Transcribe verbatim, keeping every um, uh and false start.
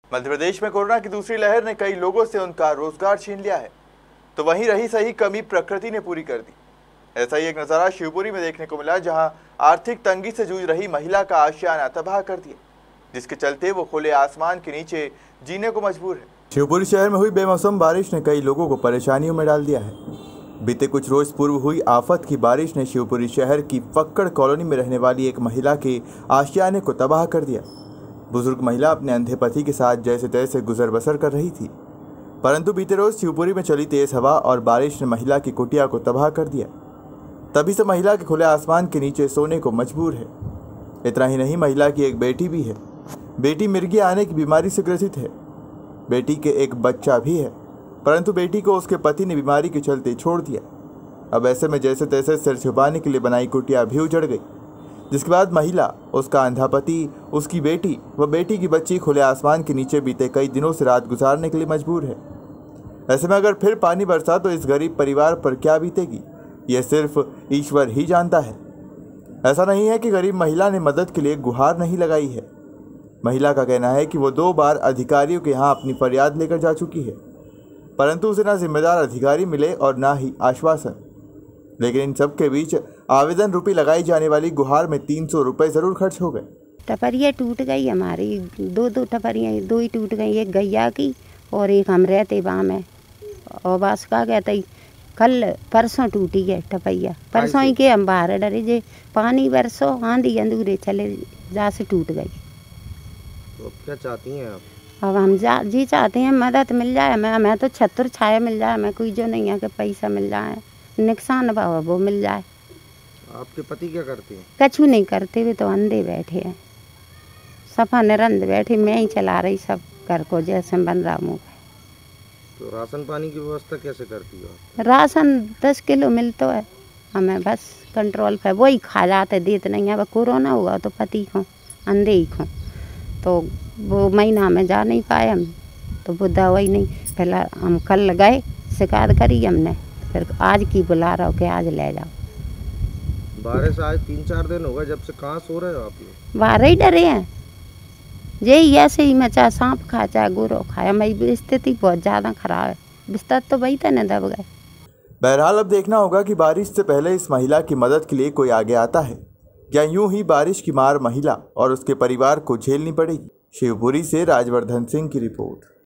मध्य प्रदेश में कोरोना की दूसरी लहर ने कई लोगों से उनका रोजगार छीन लिया है, तो वहीं रही सही कमी प्रकृति ने पूरी कर दी। ऐसा ही एक नजारा शिवपुरी में देखने को मिला, जहां आर्थिक तंगी से जूझ रही महिला का आशियाना तबाह कर दिया, जिसके चलते वो खुले आसमान के नीचे जीने को मजबूर है। शिवपुरी शहर में हुई बेमौसम बारिश ने कई लोगों को परेशानियों में डाल दिया है। बीते कुछ रोज पूर्व हुई आफत की बारिश ने शिवपुरी शहर की फक्कड़ कॉलोनी में रहने वाली एक महिला के आशियाने को तबाह कर दिया। बुजुर्ग महिला अपने अंधे पति के साथ जैसे तैसे गुजर बसर कर रही थी, परंतु बीते रोज शिवपुरी में चली तेज हवा और बारिश ने महिला की कुटिया को तबाह कर दिया। तभी से महिला के खुले आसमान के नीचे सोने को मजबूर है। इतना ही नहीं, महिला की एक बेटी भी है। बेटी मिर्गी आने की बीमारी से ग्रसित है। बेटी के एक बच्चा भी है, परंतु बेटी को उसके पति ने बीमारी के चलते छोड़ दिया। अब ऐसे में जैसे तैसे सिर छुपाने के लिए बनाई कुटिया भी उजड़ गई, जिसके बाद महिला, उसका अंधा पति, उसकी बेटी व बेटी की बच्ची खुले आसमान के नीचे बीते कई दिनों से रात गुजारने के लिए मजबूर है। ऐसे में अगर फिर पानी बरसा तो इस गरीब परिवार पर क्या बीतेगी, यह सिर्फ ईश्वर ही जानता है। ऐसा नहीं है कि गरीब महिला ने मदद के लिए गुहार नहीं लगाई है। महिला का कहना है कि वो दो बार अधिकारियों के यहाँ अपनी फरियाद लेकर जा चुकी है, परंतु उसे ना जिम्मेदार अधिकारी मिले और ना ही आश्वासन। लेकिन इन सब के बीच आवेदन रूपी लगाई जाने वाली गुहार में तीन सौ रुपये जरूर खर्च हो गए। टपरिया टूट गई हमारी, दो दो टपरियाँ दो ही टूट गई, एक गैया की और एक हम रहते वहाँ में। और बस का कहते ही कल परसों टूटी है टपरिया, परसों ही के हम बाहर डरे जे पानी बरसो आंधी अंधूरे चले जा से टूट गई। तो क्या चाहती हैं आप? अब हम जा जी चाहते हैं मदद मिल जाए हमें, हमें तो छत्र छाया मिल जाए, हमें कोई जो नहीं है कि पैसा मिल जाए, नुकसान भाव वो मिल जाए। आपके पति क्या करते हैं? कछु नहीं करते, वे तो अंधे बैठे हैं, सफा निरंद बैठे, मैं ही चला रही सब घर को जैसे बन रहा हूँ। तो राशन पानी की व्यवस्था कैसे करती हो? राशन दस किलो मिलता है हमें, बस कंट्रोल पे वही खा जाते, देते नहीं है। अब कोरोना हुआ तो पति को अंधे ही को, तो वो महीना में जा नहीं पाए हम, तो वो दवाई नहीं, पहले हम कल गए शिकायत करी हमने, फिर आज की बुला रहा हो कि आज ले जाओ। बारिश आज तीन चार दिन हो गए, जब से कहाँ सो रहे हो आप लोग? बाहर ही डरे हैं, यही ऐसे ही मैं चाहे सांप खा चाहे गुरो खाया, मेरी स्थिति बहुत ज़्यादा खराब है, बिस्तर तो वही था न दब गए। बहरहाल अब देखना होगा कि बारिश से पहले इस महिला की मदद के लिए कोई आगे आता है, या यूं ही बारिश की मार महिला और उसके परिवार को झेलनी पड़ेगी। शिवपुरी से राजवर्धन सिंह की रिपोर्ट।